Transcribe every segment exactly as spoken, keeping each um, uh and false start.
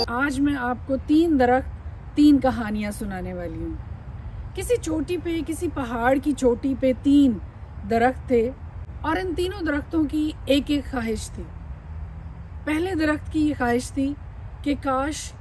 आज मैं आपको तीन दरख्त तीन कहानियाँ सुनाने वाली हूँ। किसी चोटी पे, किसी पहाड़ की चोटी पे तीन दरख्त थे और इन तीनों दरख्तों की एक एक ख्वाहिश थी। पहले दरख्त की ये ख्वाहिश थी कि काश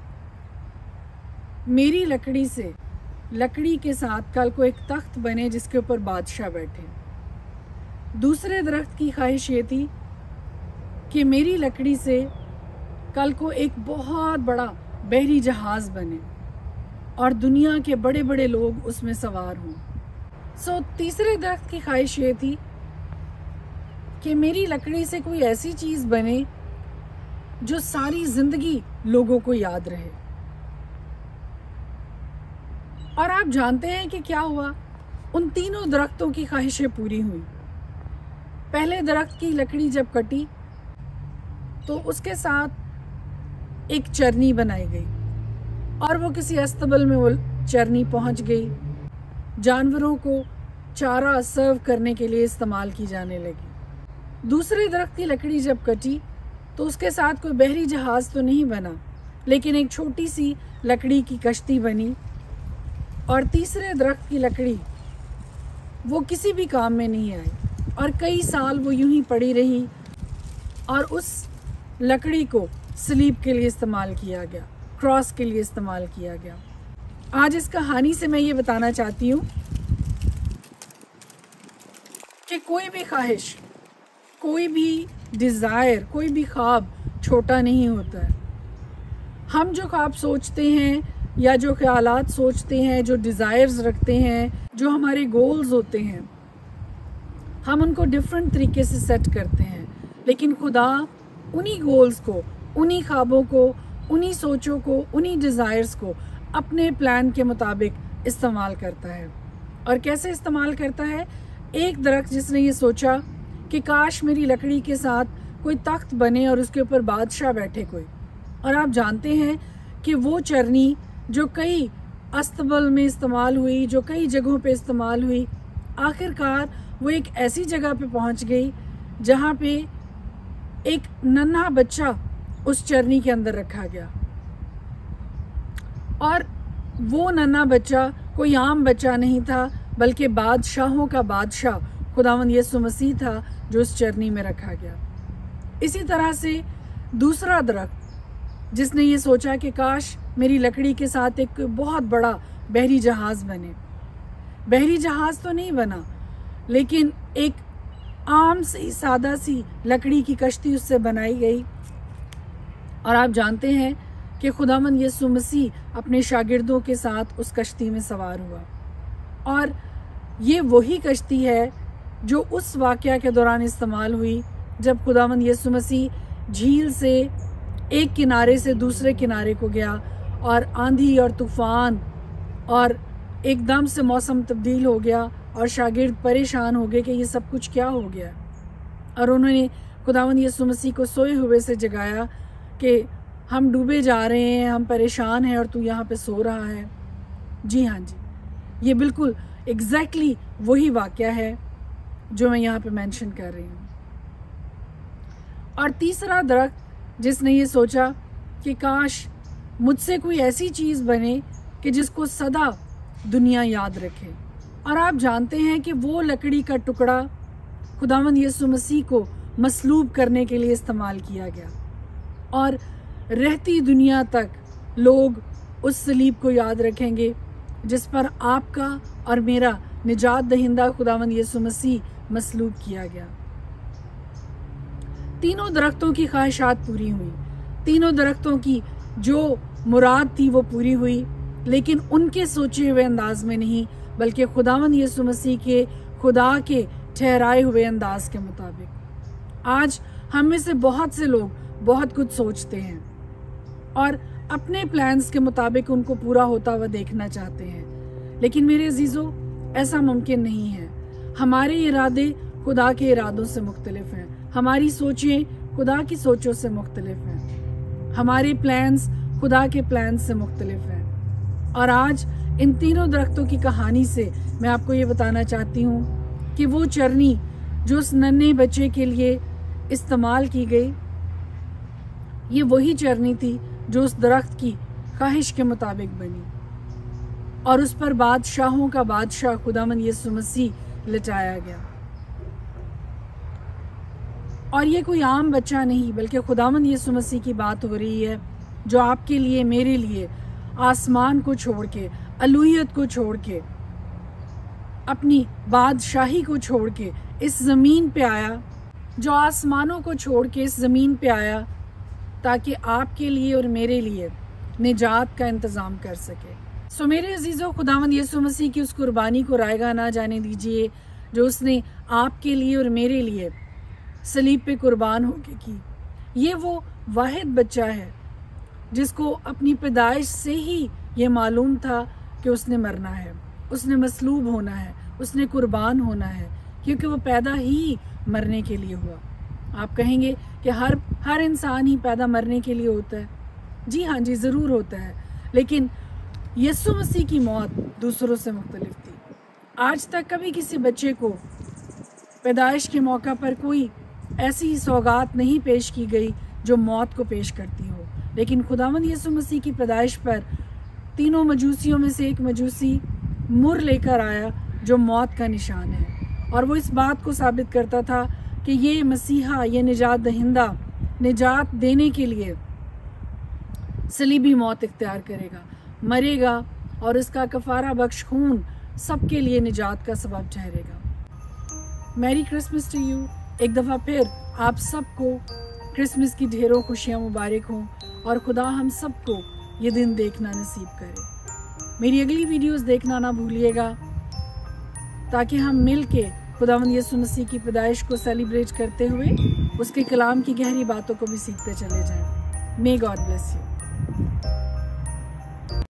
मेरी लकड़ी से, लकड़ी के साथ कल को एक तख्त बने जिसके ऊपर बादशाह बैठे। दूसरे दरख्त की ख्वाहिश ये थी कि मेरी लकड़ी से कल को एक बहुत बड़ा बहरी जहाज़ बने और दुनिया के बड़े बड़े लोग उसमें सवार हों। सो तीसरे दरख्त की ख्वाहिश ये थी कि मेरी लकड़ी से कोई ऐसी चीज़ बने जो सारी ज़िंदगी लोगों को याद रहे। और आप जानते हैं कि क्या हुआ? उन तीनों दरख्तों की ख्वाहिशें पूरी हुई। पहले दरख्त की लकड़ी जब कटी तो उसके साथ एक चरनी बनाई गई और वो किसी अस्तबल में वो चरनी पहुंच गई। जानवरों को चारा सर्व करने के लिए इस्तेमाल की जाने लगी। दूसरे दरख्त की लकड़ी जब कटी तो उसके साथ कोई बहरी जहाज़ तो नहीं बना, लेकिन एक छोटी सी लकड़ी की कश्ती बनी। और तीसरे दरख्त की लकड़ी वो किसी भी काम में नहीं आई और कई साल वो यूं ही पड़ी रही और उस लकड़ी को स्लीप के लिए इस्तेमाल किया गया, क्रॉस के लिए इस्तेमाल किया गया। आज इस कहानी से मैं ये बताना चाहती हूँ कि कोई भी ख्वाहिश, कोई भी डिज़ायर, कोई भी ख्वाब छोटा नहीं होता है। हम जो ख्वाब सोचते हैं या जो ख्यालात सोचते हैं, जो डिज़ायर्स रखते हैं, जो हमारे गोल्स होते हैं, हम उनको डिफरेंट तरीके से सेट करते हैं। लेकिन खुदा उन्हीं गोल्स को, उन्हीं ख्वाबों को, उन्हीं सोचों को, उन्हीं डिज़ायर्स को अपने प्लान के मुताबिक इस्तेमाल करता है। और कैसे इस्तेमाल करता है? एक दरख्त जिसने ये सोचा कि काश मेरी लकड़ी के साथ कोई तख्त बने और उसके ऊपर बादशाह बैठे कोई। और आप जानते हैं कि वो चरनी जो कई अस्तबल में इस्तेमाल हुई, जो कई जगहों पे इस्तेमाल हुई, आखिरकार वो एक ऐसी जगह पे पहुंच गई जहाँ पे एक नन्हा बच्चा उस चरनी के अंदर रखा गया। और वो नन्हा बच्चा कोई आम बच्चा नहीं था, बल्कि बादशाहों का बादशाह खुदावंद यीशु मसीह था जो उस चरनी में रखा गया। इसी तरह से दूसरा दरख्त जिसने ये सोचा कि काश मेरी लकड़ी के साथ एक बहुत बड़ा बहरी जहाज़ बने। बहरी जहाज़ तो नहीं बना, लेकिन एक आम सी सादा सी लकड़ी की कश्ती उससे बनाई गई। और आप जानते हैं कि खुदावंद यीशु मसीह अपने शागिर्दों के साथ उस कश्ती में सवार हुआ। और ये वही कश्ती है जो उस वाक़या के दौरान इस्तेमाल हुई जब खुदावंद यीशु मसीह झील से एक किनारे से दूसरे किनारे को गया और आंधी और तूफान और एकदम से मौसम तब्दील हो गया और शागिर्द परेशान हो गए कि ये सब कुछ क्या हो गया। और उन्होंने खुदावंद यीशु मसीह को सोए हुए से जगाया कि हम डूबे जा रहे हैं, हम परेशान हैं और तू यहाँ पे सो रहा है। जी हाँ जी, ये बिल्कुल एग्जैक्टली वही वाक़या है जो मैं यहाँ पे मेंशन कर रही हूँ। और तीसरा दरख्त जिसने ये सोचा कि काश मुझसे कोई ऐसी चीज़ बने कि जिसको सदा दुनिया याद रखे। और आप जानते हैं कि वो लकड़ी का टुकड़ा खुदावंद यीशु मसीह को मसलूब करने के लिए इस्तेमाल किया गया और रहती दुनिया तक लोग उस सलीब को याद रखेंगे जिस पर आपका और मेरा निजात दहिंदा खुदावंद यीशु मसीह मसलूब किया गया। तीनों दरख्तों की ख्वाहिशात पूरी हुई, तीनों दरख्तों की जो मुराद थी वो पूरी हुई, लेकिन उनके सोचे हुए अंदाज में नहीं, बल्कि खुदावंद यीशु मसीह के खुदा के ठहराए हुए अंदाज के मुताबिक। आज हम में से बहुत से लोग बहुत कुछ सोचते हैं और अपने प्लान्स के मुताबिक उनको पूरा होता हुआ देखना चाहते हैं, लेकिन मेरे अजीजों ऐसा मुमकिन नहीं है। हमारे इरादे खुदा के इरादों से मुख्तलिफ हैं, हमारी सोचें खुदा की सोचों से मुख्तलिफ हैं, हमारे प्लान्स खुदा के प्लान्स से मुख्तलिफ हैं। और आज इन तीनों दरख्तों की कहानी से मैं आपको ये बताना चाहती हूँ कि वो चरनी जो उस नन्हे बच्चे के लिए इस्तेमाल की गई, ये वही चरनी थी जो उस दरख्त की ख्वाहिश के मुताबिक बनी, और उस पर बादशाहों का बादशाह खुदावंद यीशु मसीह लिटाया गया। और ये कोई आम बच्चा नहीं, बल्कि खुदावंद यीशु मसीह की बात हो रही है, जो आपके लिए, मेरे लिए आसमान को छोड़ के, अलूहियत को छोड़ के, अपनी बादशाही को छोड़ के इस ज़मीन पे आया, जो आसमानों को छोड़ के इस ज़मीन पे आया, ताकि आपके लिए और मेरे लिए निजात का इंतज़ाम कर सके। सो मेरे अजीज़ों, खुदावंद यीशु मसीह की उस कुर्बानी को रायगा ना जाने दीजिए, जो उसने आपके लिए और मेरे लिए सलीब पे कुर्बान होके की। ये वो वाहिद बच्चा है जिसको अपनी पैदाइश से ही ये मालूम था कि उसने मरना है, उसने मसलूब होना है, उसने कुर्बान होना है, क्योंकि वो पैदा ही मरने के लिए हुआ। आप कहेंगे कि हर हर इंसान ही पैदा मरने के लिए होता है। जी हाँ जी, ज़रूर होता है, लेकिन यीशु मसीह की मौत दूसरों से मुख्तलिफ थी। आज तक कभी किसी बच्चे को पैदाइश के मौका पर कोई ऐसी सौगात नहीं पेश की गई जो मौत को पेश करती हो, लेकिन खुदावंद यीशु मसीह की पैदाइश पर तीनों मजूसियों में से एक मजूसी मुर लेकर आया, जो मौत का निशान है, और वो इस बात को साबित करता था कि ये मसीहा, ये निजात दहिंदा निजात देने के लिए सलीबी मौत इख्तियार करेगा, मरेगा, और इसका कफारा बख्श खून सबके लिए निजात का सबब ठहरेगा। Merry Christmas to you. एक दफ़ा फिर आप सबको क्रिसमस की ढेरों खुशियाँ मुबारक हों, और खुदा हम सबको ये दिन देखना नसीब करे। मेरी अगली वीडियोस देखना ना भूलिएगा, ताकि हम मिल के खुदावंद यीशु मसीह की पैदाइश को सेलिब्रेट करते हुए उसके कलाम की गहरी बातों को भी सीखते चले जाएं। May God bless you.